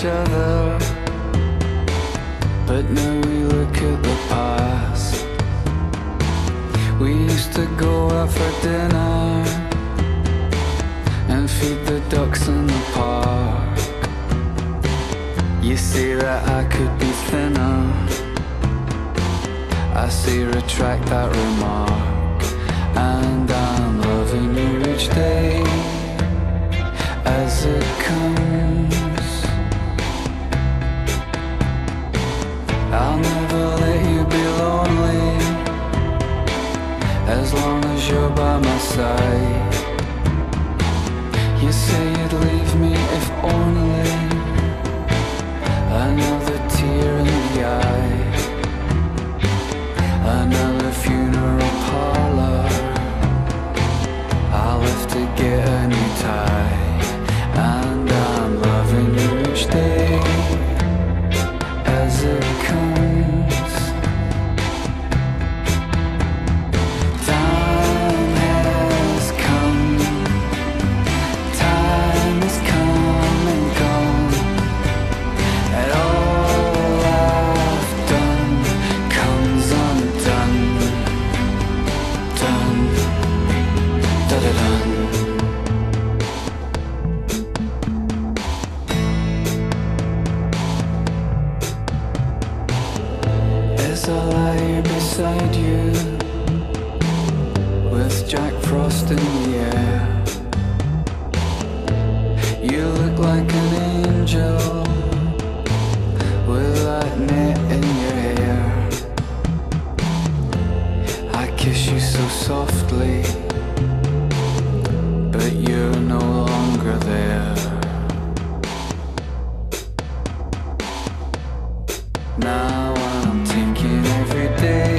other, but now we look at the past. We used to go out for dinner and feed the ducks in the park. You say that I could be thinner, I say retract that remark. And I'm loving you each day as it comes. I'll never let you be lonely as long as you're by my side. You say you'd leave me if only another tear in the eye, another funeral parlor I'll have to get a new tie. And I'm loving you each day as it comes. Time has come, time has come and gone, and all I've done comes undone. Done, da-da-dun. As I lie beside you with Jack Frost in the air, you look like an angel with that net in your hair. I kiss you so softly, but you're no longer there. Now I'm thinking every day